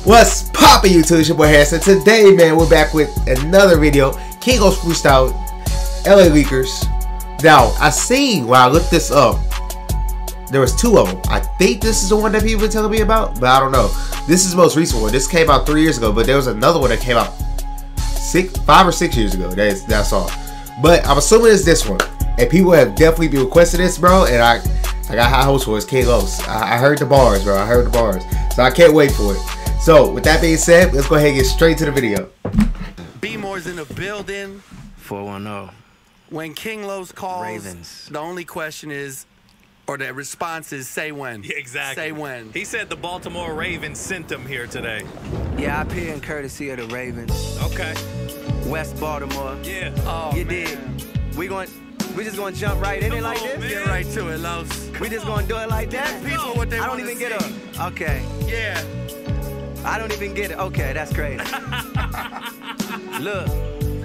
What's poppin', YouTube? It's your boy Harrison. Today, man, we're back with another video. King Los Freestyle, LA Leakers. Now, I seen when I looked this up, there was two of them. I think this is the one that people been telling me about, but I don't know. This is the most recent one. This came out 3 years ago, but there was another one that came out 5 or 6 years ago. That's all. But I'm assuming it's this one. And people have definitely been requesting this, bro. And I got high hopes for it. It's King Los. I heard the bars, bro. I heard the bars. So I can't wait for it. So, with that being said, let's go ahead and get straight to the video. B-More's in the building. 410. When King Los calls, Ravens. the only question is, or the response is, say when. Yeah, exactly. Say when. He said the Baltimore Ravens sent him here today. Yeah, I appear in courtesy of the Ravens. Okay. West Baltimore. Yeah. Oh, You man. did. We just gonna jump right in it like this? man. Get right to it, Los. We just gonna do it like that? People what they I don't wanna even get see. up. Okay. Yeah. I don't even get it. Okay, that's crazy. Look.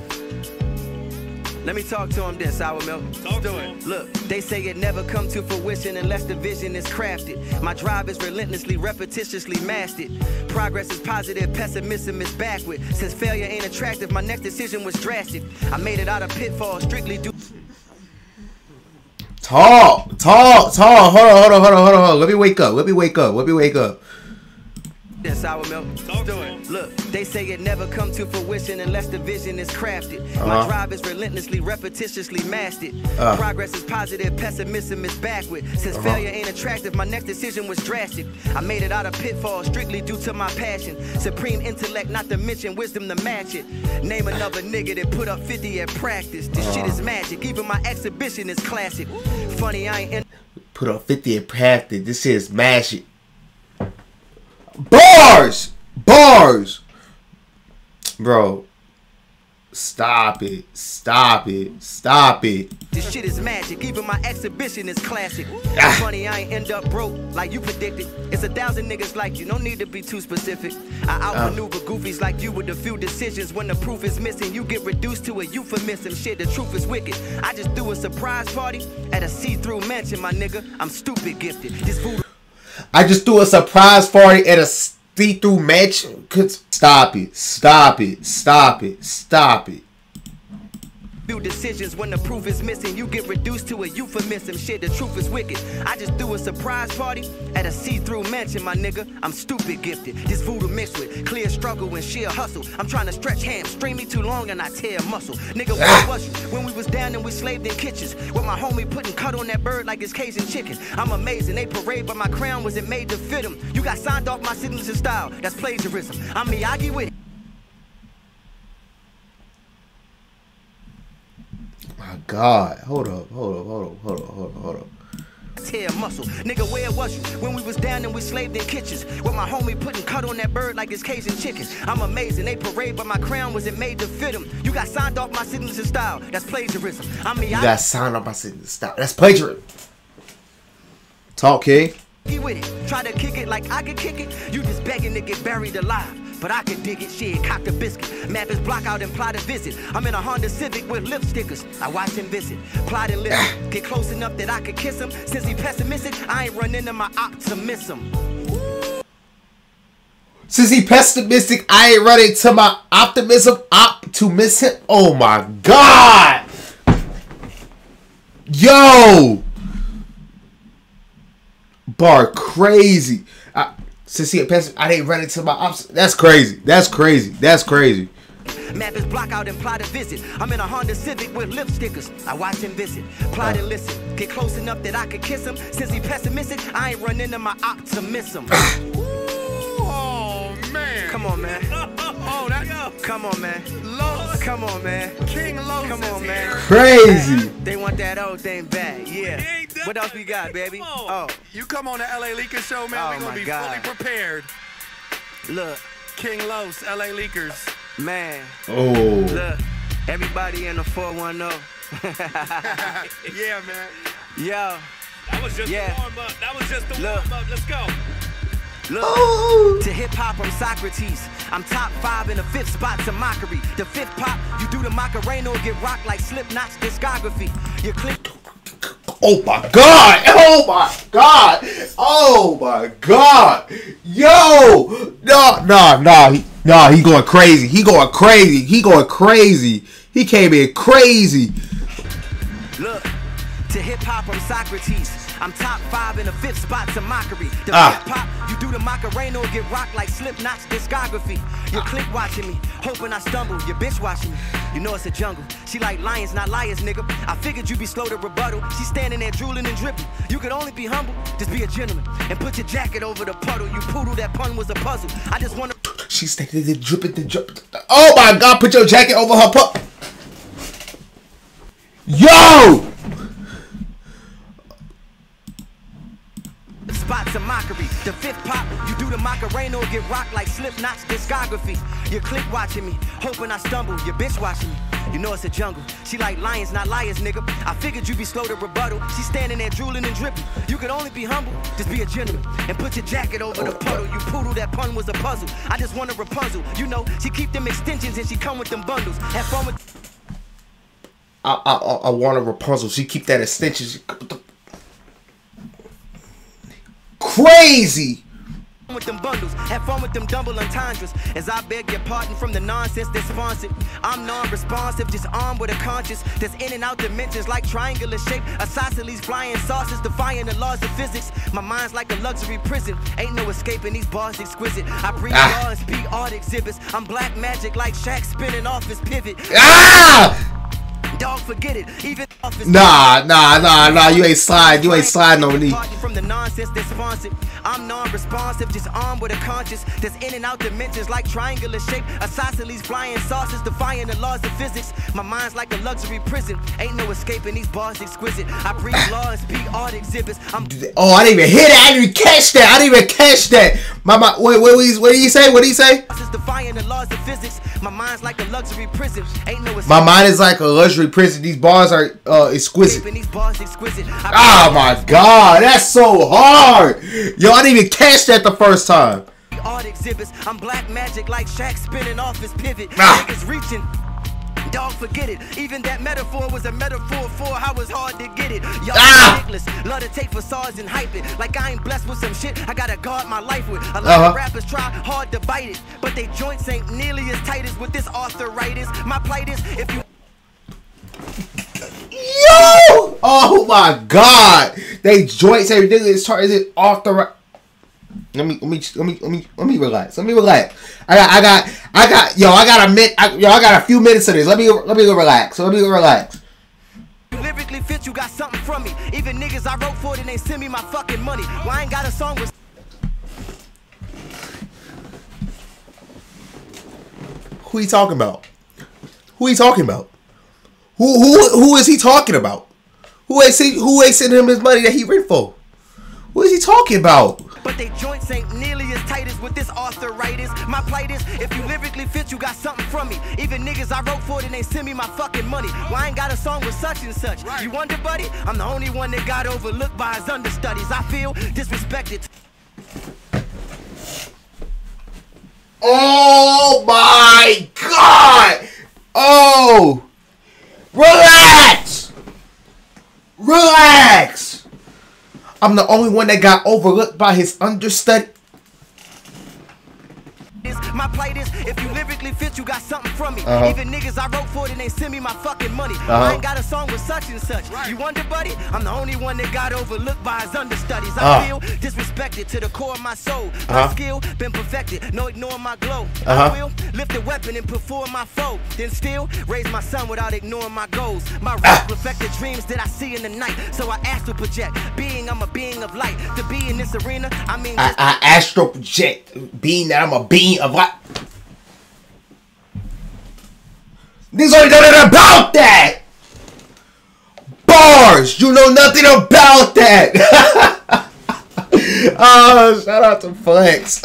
Let me talk to him then, Sour Milk. Talk Do to it. him. Look, they say it never come to fruition unless the vision is crafted. My drive is relentlessly, repetitiously mastered. Progress is positive, pessimism is backward. Since failure ain't attractive, my next decision was drastic. I made it out of pitfalls, strictly due. Talk. Hold on. Let me wake up. Then Sour Milk. Talk Do to it. him. Look, they say it never come to fruition unless the vision is crafted. My drive is relentlessly, repetitiously mastered. Progress is positive, pessimism is backward. Since failure ain't attractive, my next decision was drastic. I made it out of pitfalls strictly due to my passion. Supreme intellect, not to mention wisdom to match it. Name another nigga that put up 50 at practice. This shit is magic, even my exhibition is classic. Funny, I ain't in. Put up 50 and practice. This shit is magic. Bars! Bro. Stop it. This shit is magic, even my exhibition is classic. Funny, I ain't end up broke like you predicted. It's 1,000 niggas like you, no need to be too specific. I outmaneuver goofies like you with a few decisions. When the proof is missing, you get reduced to a euphemism. Shit, the truth is wicked. I just threw a surprise party at a see-through mansion, my nigga. I'm stupid gifted. This voodoo. I just threw a surprise party at a see-through match. Stop it. Few decisions when the proof is missing, you get reduced to a euphemism. Shit, the truth is wicked. I just threw a surprise party at a see-through mansion, my nigga. I'm stupid gifted. This voodoo mixed with clear struggle and sheer hustle. I'm trying to stretch hams, string me too long and I tear muscle. Nigga, where was you when we was down and we slaved in kitchens? With my homie putting cut on that bird like it's Cajun chicken. I'm amazing, they parade, but my crown wasn't made to fit them. You got signed off my signature style, that's plagiarism. I'm Miyagi with it. My God. Hold up. Tear muscle. Nigga, where was you when we was down and we slaved in kitchens? With my homie putting cut on that bird like it's Cajun chicken. I'm amazing, they parade, but my crown wasn't made to fit them. You got signed off my signature style, that's plagiarism. I'm Miyagi. You got signed up my signature style. That's plagiarism. Talk, King. With it. Try to kick it like I could kick it. You just begging to get buried alive. But I can dig it, shit, cock the biscuit. Map his block out and plot a visit. I'm in a Honda Civic with lip stickers. I watch him visit, plot and listen. Get close enough that I could kiss him. Since he pessimistic, I ain't run into my optimism. Since he pessimistic, I ain't running to my optimism. To miss him. Oh my God. Yo. Bar crazy. Since he pessimistic, I ain't running to my optimism. That's crazy. Map his block out and plot a visit. I'm in a Honda Civic with lip stickers. I watch him visit, plot and listen. Get close enough that I could kiss him. Since he pessimistic, I ain't run into my optimism. Oh, man. Come on, man. Oh, that. Come on, man. Los. Come on, man. King Los. Come on, is man. here. Crazy. They want that old thing back, yeah. He ain't done What else that we got, yet. baby? Come Oh, on. You come on the LA Leakers show, man. Oh, We're going my to be God. fully prepared. look, King Los, LA Leakers. man. Oh. Look, everybody in the 410. Yeah, man. Yo, That was just Yeah. the warm up. That was just the Look. warm up. Let's go. look. Oh. To hip hop, I'm Socrates. I'm top 5 in the 5th spot to mockery. The 5th pop, you do the Macarena or get rocked like Slipknot's discography. You click. Oh my God! Oh my God! Oh my God. Yo. No. He going crazy. He going crazy. He came in crazy. Look, to hip hop, I'm Socrates. I'm top 5 in the 5th spot to mockery. The hip hop, you do the Macarena or get rocked like Slipknot's discography. Your click watching me, hoping I stumble. Your bitch watching me, you know it's a jungle. She like lions, not liars, nigga. I figured you'd be slow to rebuttal. She standing there drooling and dripping. You could only be humble, just be a gentleman. And put your jacket over the puddle. You poodle, that pun was a puzzle. I just wanna... She's standing there dripping. Oh my God, put your jacket over her pup. Yo! Spots of mockery. The 5th pop, you do the Macarena or get rocked like Slipknot's discography. Your click watching me, hoping I stumble. Your bitch watching me, you know it's a jungle. She like lions, not liars, nigga. I figured you'd be slow to rebuttal. She standing there drooling and dripping. You could only be humble, just be a gentleman. And put your jacket over the puddle. You poodle, that pun was a puzzle. I just want a Rapunzel. You know, she keep them extensions and she come with them bundles. Have fun with... I want a Rapunzel. She keep that extension. Crazy. With them bundles, have fun with them double entendres. As I beg your pardon from the nonsense that's sponsored. I'm non-responsive, just armed with a conscience that's in and out dimensions like triangular shape. Isosceles flying saucers, defying the laws of physics. My mind's like a luxury prison. Ain't no escaping these bars exquisite. I breathe law and speak art exhibits. I'm black magic like Shaq spinning off his pivot. Dog, forget it. Even office. Nah. You ain't sliding on me. From the nonsense that's sponsored. I'm non-responsive, just armed with a conscience that's in and out dimensions like triangular shape. Isosceles flying saucers, defying the laws of physics. My mind's like a luxury prison. Ain't no escaping these bars exquisite. I breathe law and speak art exhibits. Oh, I didn't even hear that. I didn't even catch that. What did he say? Defying the laws of physics. My mind's like a luxury prison. Ain't no escaping. My mind is like a luxury prison. These bars are exquisite. Oh my God, that's so hard. Yo, I didn't even catch that the first time. Art exhibits. I'm black magic like Shaq spinning off his pivot. Niggas reaching. Dog, forget it. Even that metaphor was a metaphor for how it's hard to get it. Y'all ridiculous. Love to take facades and hype it. Like I ain't blessed with some shit I gotta guard my life with. A lot of rappers try hard to bite it, but they joints ain't nearly as tight as with this arthritis. My plight is if you... Yo! Oh my God! They joints everything is arthritis. Let me relax. I got a few minutes of this. Let me relax. Lyrically fit, you got something from me. Even niggas I wrote for it and they send me my fucking money. Well, I ain't got a song with... Who he talking about? Who is he talking about? Who ain't sending him his money that he written for? Who is he talking about? But they joints ain't nearly as tight as with this arthritis. My plight is, if you lyrically fit, you got something from me. Even niggas I wrote for it and they send me my fucking money. Well, I ain't got a song with such and such. Right. You wonder, buddy? I'm the only one that got overlooked by his understudies. I feel disrespected. Oh my God! Oh! Relax! I'm the only one that got overlooked by his understudy. My plight is, if you lyrically fit, you got something from me. Even niggas I wrote for it and they send me my fucking money. I ain't got a song with such and such. Right. You wonder, buddy? I'm the only one that got overlooked by his understudies. I feel disrespected to the core of my soul. My skill been perfected, no ignoring my glow. I will lift a weapon and perform my foe. Then still raise my son without ignoring my goals. My rap reflected dreams that I see in the night. So I astral project, I'm a being of light. To be in this arena, I mean I astral project, being that I'm a being of light. Niggas don't know nothing about that. Bars, you know nothing about that. Oh, shout out to Flex.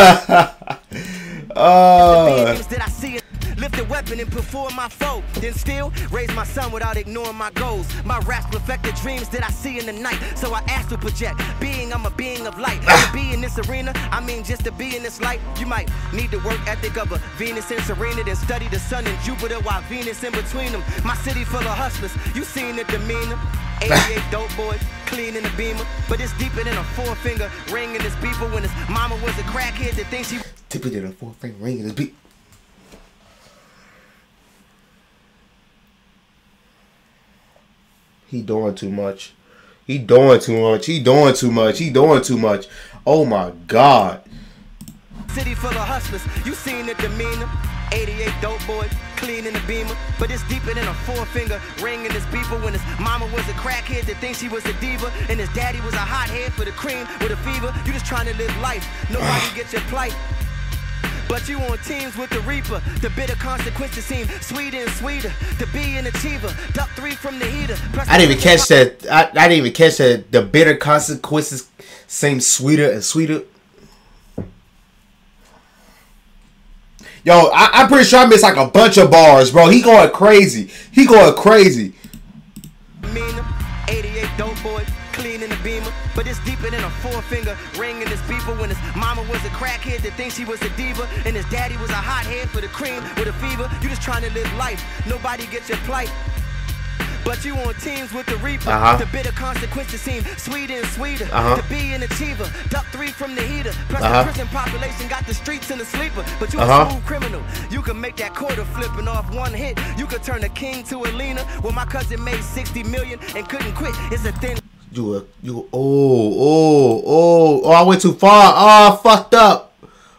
Lift a weapon and perform my foe. Then still raise my son without ignoring my goals. My raps reflect the dreams that I see in the night. So I astral project, I'm a being of light. To be in this arena, I mean just to be in this light. You might need the work ethic of a Venus and Serena, then study the sun and Jupiter while Venus in between them. My city full of hustlers, you seen the demeanor. 88 dope boys. clean in the Beamer, but it's deeper than a four-finger ring in his beeper when his mama was a crackhead that thinks she deeper than a four-finger ring in his beat. He doing too much. He doing too much. He doing too much. He doing too much. Oh my God. City full of hustlers, you seen the demeanor. 88 dope boys, clean in the Beamer, but it's deeper than a four-finger ring in his beeper when his mama was a crackhead that thinks she was a diva and his daddy was a hothead for the cream with a fever. You just trying to live life. Nobody gets your plight. But you on teams with the Reaper. The bitter consequences seem sweeter and sweeter. To be an achiever, duck 3 from the heater. I didn't even catch that. I didn't even catch that. The bitter consequences seem sweeter and sweeter. Yo, I'm pretty sure I missed like a bunch of bars, bro. He going crazy. He going crazy. 88 dope boys, clean in the Beamer, but it's deeper than a four-finger ring in his beeper when his mama was a crackhead that thinks she was a diva and his daddy was a hothead for the cream with a fever. You just trying to live life. Nobody gets your plight. But you on teams with the Reaper. The bitter consequences seem sweeter and sweeter. To be an achiever, duck 3 from the heater. Plus the prison population got the streets in the sleeper. But you a smooth criminal. You can make that quarter flipping off one hit. You could turn a king to a leaner. Well, my cousin made 60 million and couldn't quit. It's a thin. Oh, I went too far. Oh, fucked up.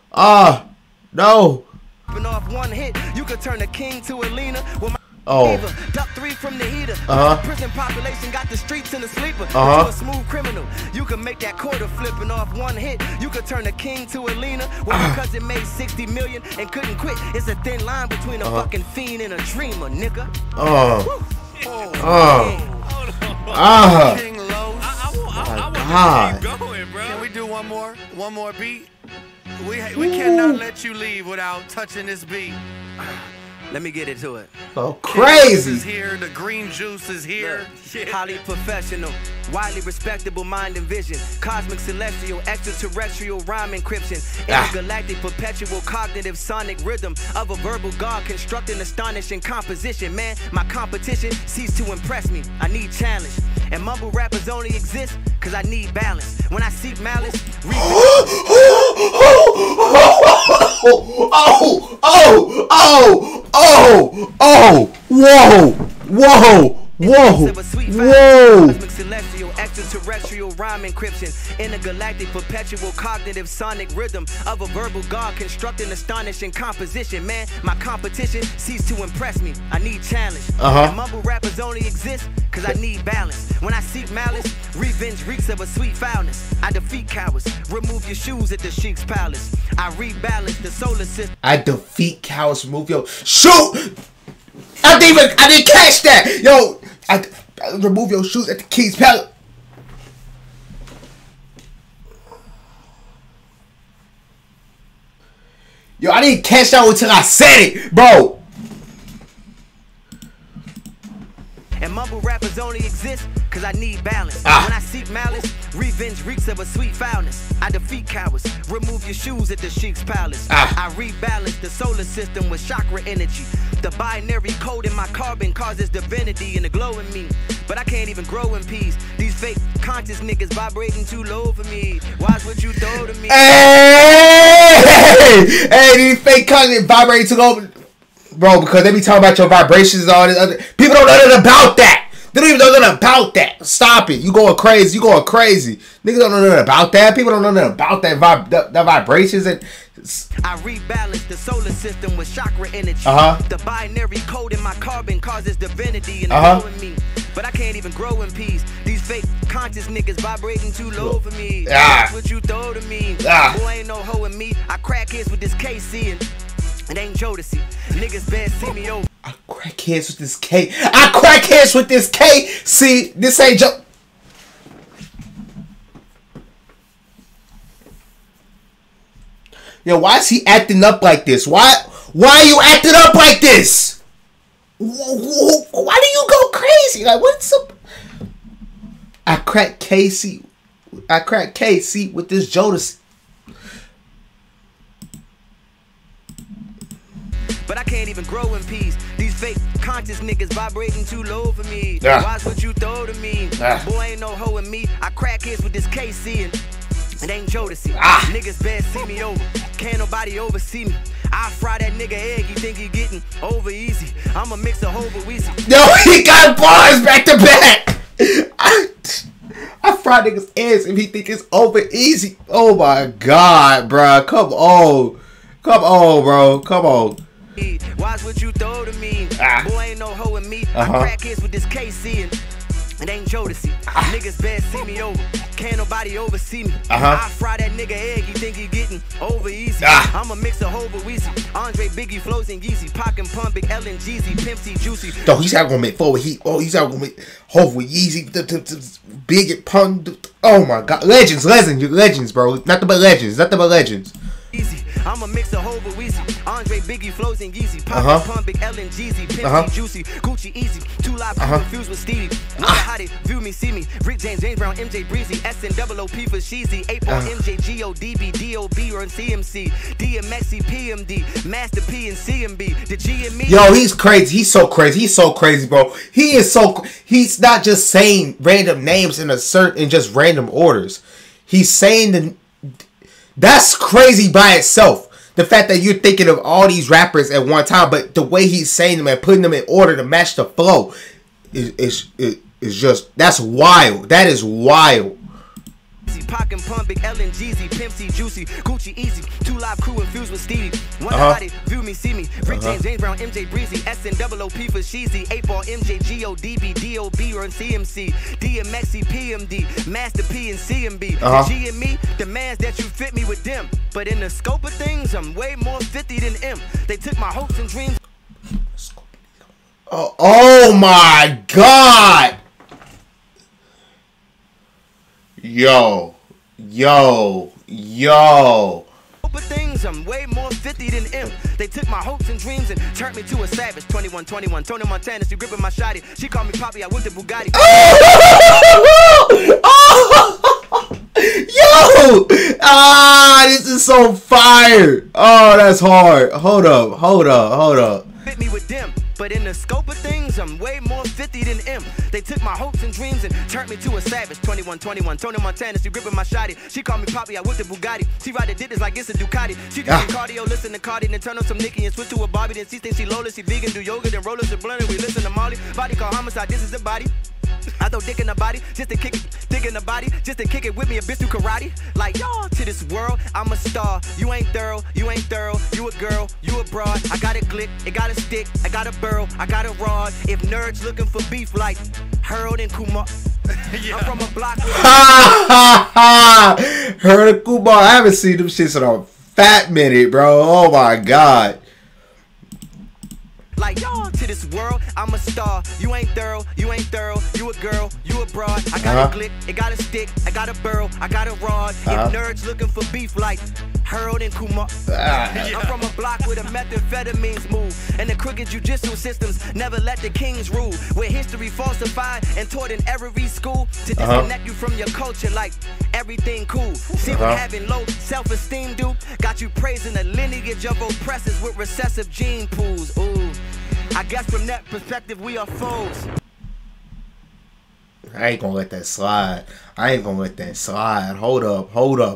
No. Off one hit, you could turn a king to a leaner. Well, duck 3 from the heater. Prison population got the streets in the sleeper. You a smooth criminal. You can make that quarter flipping off one hit. You could turn a king to a leaner. Well, my cousin made 60 million and couldn't quit. It's a thin line between a fucking fiend and a dreamer, nigga. King Los. I want to keep going, bro. Can we do one more beat? We cannot let you leave without touching this beat. Let me get into it. Oh, crazy. Is here, the green juice is here. Look, highly professional, widely respectable mind and vision, cosmic celestial, extraterrestrial rhyme encryption, intergalactic perpetual cognitive sonic rhythm of a verbal god constructing astonishing composition. Man, my competition ceased to impress me. I need challenge. And mumble rappers only exist cause I need balance. When I seek malice, whoa. Cosmic celestial, extraterrestrial rhyme encryption, intergalactic perpetual cognitive sonic rhythm of a verbal god constructing astonishing composition. Man, my competition ceased to impress me. I need challenge. And mumble rappers only exist cause I need balance. When I seek malice, revenge reeks of a sweet foulness. I defeat cowards, remove your shoes at the Sheik's palace. I rebalance the solar system. I defeat cowards, remove your shoot. I didn't catch that. Yo, I remove your shoes at the King's Palace. Yo, I didn't catch that until I said it, bro. And mumble rappers only exist cause I need balance. When I seek malice, revenge reeks of a sweet foulness. I defeat cowards, remove your shoes at the Sheik's palace. I rebalance the solar system with chakra energy. The binary code in my carbon causes divinity in the glow in me. But I can't even grow in peace. These fake conscious niggas vibrating too low for me. Watch what you throw to me. Hey, these fake conscious vibrating too low. Bro, because they be talking about your vibrations and all this other. People don't know nothing about that. They don't even know nothing about that. Stop it. You going crazy. You going crazy. Niggas don't know nothing about that. People don't know nothing about that vibrations. And I rebalance the solar system with chakra energy. The binary code in my carbon causes divinity in the glow in me. But I can't even grow in peace. These fake conscious niggas vibrating too low for me. That's what you throw to me. Boy, ain't no hoe in me. I crack heads with this KC and it ain't Jodeci. Niggas best see me over. I crack heads with this K. I crack heads with this K. See, this ain't Joe. Yo, why is he acting up like this? Why are you acting up like this? Why do you go crazy? Like, what's up? I crack KC with this Jodeci. but I can't even grow in peace. These fake conscious niggas vibrating too low for me. Watch what you throw to me. Boy, ain't no hoe in me. I crack heads with this KC and it ain't Jodeci. Niggas bad see me over. Can't nobody oversee me. I fry that nigga egg, he think he getting over easy. I'ma mix a whole but easy. Yo, he got bars back to back. I fry niggas eggs if he think it's over easy. Oh my God, bro. Come on. Come on, bro. Come on. Watch what you throw to me. Boy, ain't no hoe in me. I crack heads with this KC and it ain't Jodeci. Niggas bad see me over. Can't nobody oversee me. I fry that nigga egg, he think he getting over easy. I'ma mix a whole but easy. Andre, Biggie, Flows, and Yeezy. Pac and Pun, Big L and Jeezy, Pimp C, Juicy. Yo, he's not gonna make forward heat. Oh, he's not gonna make whole with Yeezy, Big and Pun. Oh my God, legends, bro. Nothing but legends. Easy. I'ma mix a whole but easy. Andre, Biggie, Flows, and Yeezy. Pac and Pun, Big L and Jeezy, Pimp C, Juicy, Gucci, Easy. Too live, confused with Stevie. Wonder how they view me, see me. Rick James, James Brown, MJ Breezy, SNOOP for Sheezy, 8-ball, MJ, GODB, DOB, or CMC, DMXC, PMD, Master P and CMB, the G and me. Yo, he's crazy. He's so crazy, bro. He's not just saying random names in just random orders. He's saying that's crazy by itself. The fact that you're thinking of all these rappers at one time, but the way he's saying them and putting them in order to match the flow is just, that's wild. That is wild. Pac and Pun, Big L and Jeezy, Pimp C, Juicy, Gucci, Easy, Two Live Crew infused with Stevie. Wonder how they view me, see me. Rick James, James Brown, MJ Breezy, SNOOP for Sheezy, 8-ball, MJ, GODB, DOB, or CMC, DMXC, PMD, Master P and CMB. The G and me, the mans that you fit me with them. But in the scope of things, I'm way more 50 than M. They took my hopes and dreams. Oh my God. Yo. But things, I'm way more 50 than M. They took my hopes and dreams and turned me to a savage. 21, Tony Montana, she gripping my shotty. She called me Poppy, I went to Bugatti. Yo! This is so fire. Oh, that's hard. Hold up. Fit me with them. But in the scope of things, I'm way more 50 than M. They took my hopes and dreams and turned me to a savage. 21, Tony Montana, she gripping my shotty. She called me Poppy, I went to Bugatti. She ride the ditches like it's a Ducati. She do cardio, listen to Cardi, then turn on some Nicki and switch to a Bobby. Then she thinks she Lola, she vegan, do yoga, then roll us a blunt and we listen to Molly. Body called homicide, this is the body. I throw dick in the body, just to kick it, dick in the body, just to kick it with me, a bitch do karate. Like, y'all, to this world, I'm a star. You ain't thorough, you a girl, you a broad. I got a glick, it got a stick, I got a burl, I got a rod. If nerds looking for beef like Harold and Kumar, I'm from a block with Harold and Kumar, I haven't seen them shits in a fat minute, bro. Oh my God. Like, y'all, to this world, I'm a star. You ain't thorough, you a girl, you a broad. I got a glick, it got a stick, I got a burl, I got a rod. If nerds looking for beef like Harold and Kumar, I'm from a block where the methamphetamines move, and the crooked judicial systems never let the kings rule. Where history falsified and taught in every school to disconnect you from your culture like everything cool. See what having low self-esteem do? Got you praising the lineage of oppressors with recessive gene pools. Ooh. I guess from that perspective, we are foes. I ain't gonna let that slide. Hold up.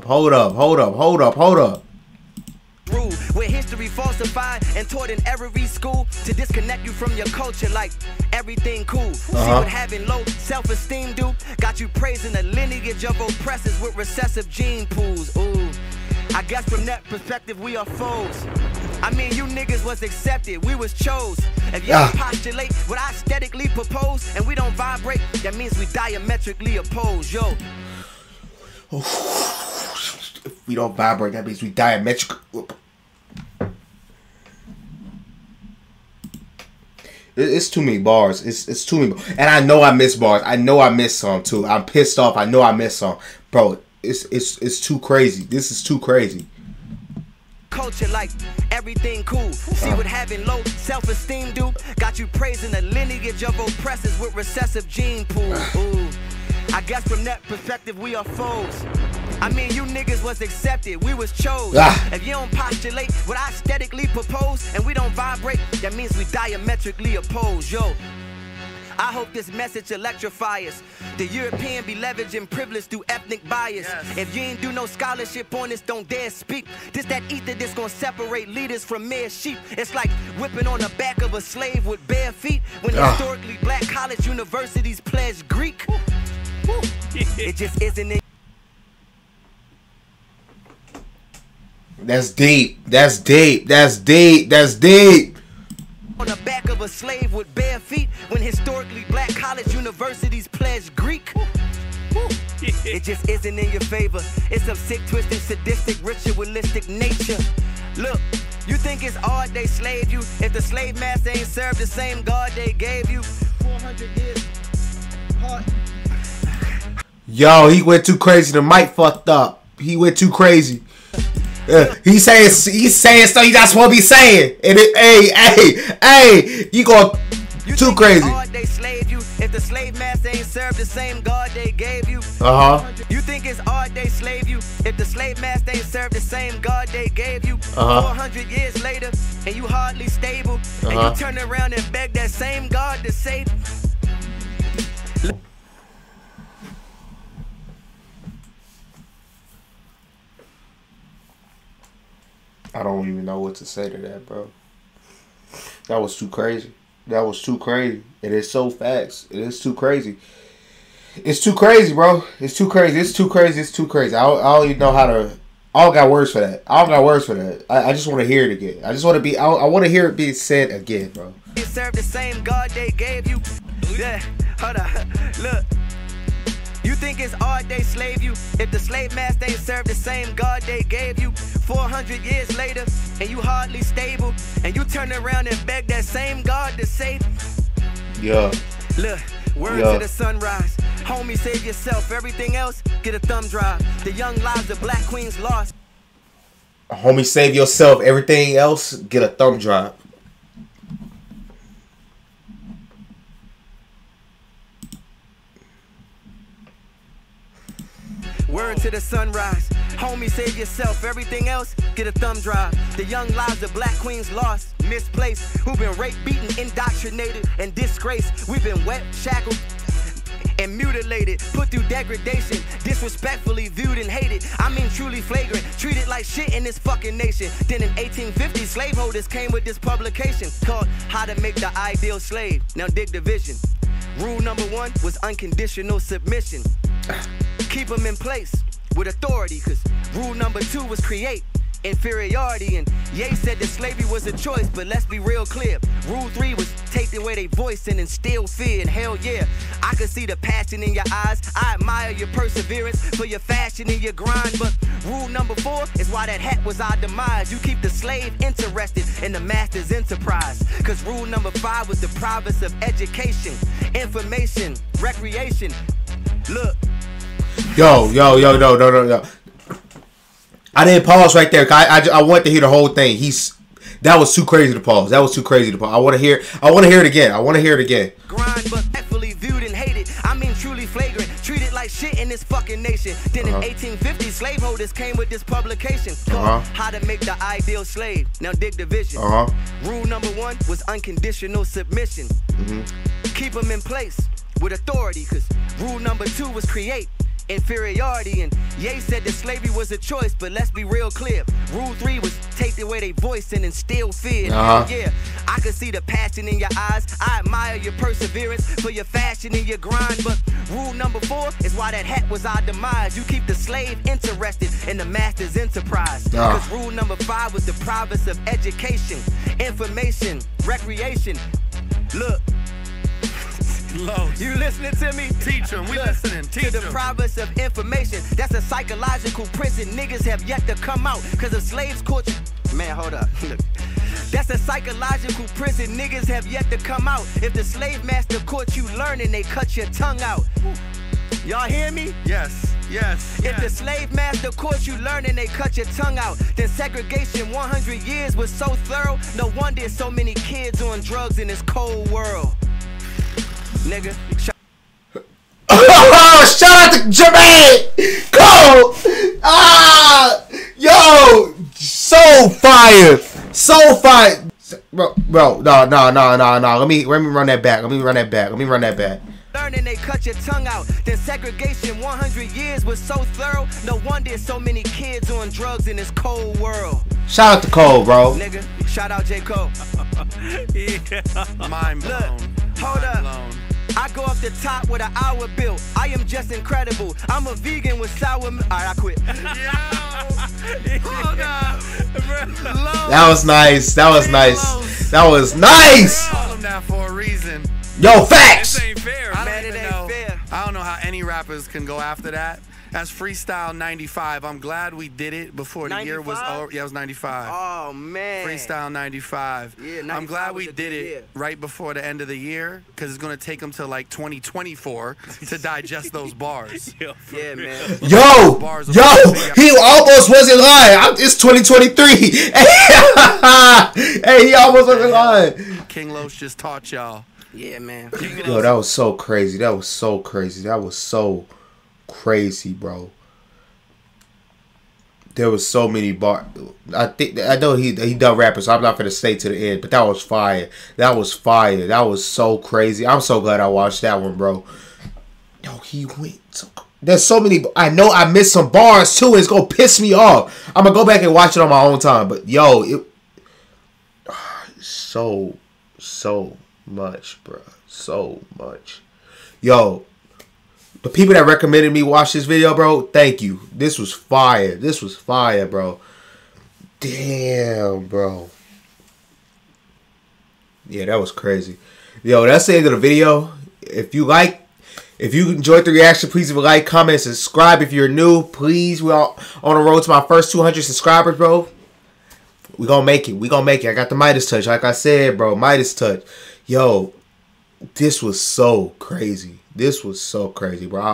Where history falsified and taught in every school to disconnect you from your culture like everything cool. See what having low self-esteem do? Got you praising the lineage of oppressors with recessive gene pools. Ooh. I guess from that perspective, we are foes. I mean, you niggas was accepted, we was chose. If y'all postulate what I aesthetically propose and we don't vibrate, that means we diametrically oppose, yo. If we don't vibrate, that means we diametrically. It's too many bars. It's too many. And I know I miss bars. I know I missed some too. I'm pissed off. I know I missed some. Bro, it's too crazy. This is too crazy. Culture like everything cool. See what having low self-esteem do? Got you praising the lineage of oppressors with recessive gene pool. Ooh. I guess from that perspective we are foes. I mean, you niggas was accepted, we was chose. If you don't postulate what I aesthetically propose, and we don't vibrate, that means we diametrically opposed, yo. I hope this message electrifies. The European be leveraging privilege through ethnic bias. Yes. If you ain't do no scholarship on this, don't dare speak. This that ether that's gonna separate leaders from mere sheep. It's like whipping on the back of a slave with bare feet when historically black college universities pledge Greek. It just isn't it. That's deep. That's deep. That's deep. That's deep. On the back of a slave with bare feet when historically black college universities pledge Greek. It just isn't in your favor. It's some sick, twisted, sadistic, ritualistic nature. Look, you think it's odd they slaved you if the slave master ain't served the same God they gave you? 400 years hard. Yo, he went too crazy. The mic fucked up. He went too crazy. He's saying stuff he's not supposed to be saying. And hey, you go too crazy. They slaved you if the slave master ain't served the same God they gave you. You think it's odd they slave you if the slave master ain't served the same God they gave you. 400 years later, and you hardly stable, and you turn around and beg that same God to save. I don't even know what to say to that, bro. That was too crazy. That was too crazy. It is so facts. It is too crazy. It's too crazy, bro. It's too crazy. It's too crazy. It's too crazy. I don't even know how to. I don't got words for that. I don't got words for that. I just want to hear it again. I just want to be. I want to hear it being said again, bro. You serve the same God they gave you. Yeah, hold on. Look. You think it's odd they slave you if the slave master ain't served the same God they gave you. 400 years later, and you hardly stable, and you turn around and beg that same God to save. Yeah. Look, word to the sunrise. Homie, save yourself. Everything else, get a thumb drive. The young lives of black queens lost. Homie, save yourself. Everything else, get a thumb drive. Word to the sunrise. Homie, save yourself. Everything else, get a thumb drive. The young lives of black queens lost, misplaced, who've been raped, beaten, indoctrinated, and disgraced. We've been wet, shackled, and mutilated, put through degradation, disrespectfully viewed and hated. I mean truly flagrant, treated like shit in this fucking nation. Then in 1850, slaveholders came with this publication called How to Make the Ideal Slave. Now dig the vision. Rule number 1 was unconditional submission. Keep them in place with authority, cause rule number 2 was create inferiority. And Ye said that slavery was a choice, but let's be real clear. Rule 3 was take away their voice and instill fear. And hell yeah, I could see the passion in your eyes. I admire your perseverance for your fashion and your grind. But rule number 4 is why that hat was our demise. You keep the slave interested in the master's enterprise. Cause rule number 5 was deprive us of education, information, recreation. Look. Yo, no. I didn't pause right there. I want to hear the whole thing. That was too crazy to pause. That was too crazy to pause. I want to hear it again. Grind, but fully viewed and hated. I mean truly flagrant, treated like shit in this fucking nation. Then in 1850, slaveholders came with this publication called How to Make the Ideal Slave. Now dig the vision. Rule number 1 was unconditional submission. Keep them in place with authority, cause rule number 2 was create inferiority. And Ye said that slavery was a choice, but let's be real clear. Rule 3 was take away their voice and instill fear. Yeah, I could see the passion in your eyes. I admire your perseverance for your fashion and your grind. But rule number 4 is why that hat was our demise. You keep the slave interested in the master's enterprise. Cause rule number 5 was deprive us of education, information, recreation. Look. You listening to me? Teach them, we listening. Teach them. To deprive us of information. That's a psychological prison. Niggas have yet to come out because of slaves caught you. Man, hold up. Look. That's a psychological prison. Niggas have yet to come out. If the slave master caught you learning, they cut your tongue out. Y'all hear me? Yes. If the slave master caught you learning, they cut your tongue out. Then segregation 100 years was so thorough. No wonder so many kids on drugs in this cold world. Nigga, shout out to Jermaine Cole. fire. So fire. Bro, no. Let me run that back. Let me run that back. Learning they cut your tongue out. Then segregation 100 years was so thorough. No wonder so many kids on drugs in this cold world. Shout out to Cole, bro. Nigga, shout out J. Cole. Yeah. Mind blown. Look, hold up. I go up the top with an hour bill. I am just incredible. I'm a vegan with sour milk. Alright, I quit. Hold up. That was nice. That was nice. That was nice. Call him that for a reason. Yo, facts. This ain't fair. Man, it ain't fair. I don't know how any rappers can go after that. That's Freestyle 95. I'm glad we did it before the year was 95? over. Yeah, it was 95. Oh, man. Freestyle 95. Yeah, 95 I'm glad we was a did good it year. right before the end of the year because it's going to take them to like 2024 to digest those bars. Yeah, man. Yo, he almost wasn't lying. It's 2023. Hey, he almost wasn't lying. King Los just taught y'all. Yeah, man. Yo, that was so crazy. That was so crazy, bro. There was so many bars. I know he done rapping, so I'm not gonna stay to the end. But that was fire. That was fire. That was so crazy. I'm so glad I watched that one, bro. Yo, he went. There's so many. I know I missed some bars too. It's gonna piss me off. I'm gonna go back and watch it on my own time. But yo, it so much, bro. So much. Yo. The people that recommended me watch this video, bro, thank you. This was fire. This was fire, bro. Damn, bro. Yeah, that was crazy. Yo, that's the end of the video. If you enjoyed the reaction, please leave a like, comment, subscribe if you're new. Please, we're on the road to my first 200 subscribers, bro. We gonna make it. We gonna make it. I got the Midas touch. Like I said, bro, Midas touch. Yo, this was so crazy. This was so crazy, bro.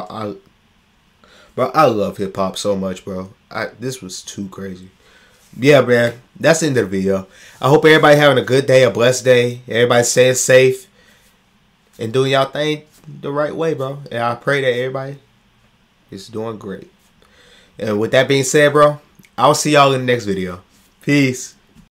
I love hip hop so much, bro. This was too crazy. Yeah, man. That's the end of the video. I hope everybody having a good day, a blessed day. Everybody staying safe and doing y'all thing the right way, bro. And I pray that everybody is doing great. And with that being said, bro, I'll see y'all in the next video. Peace.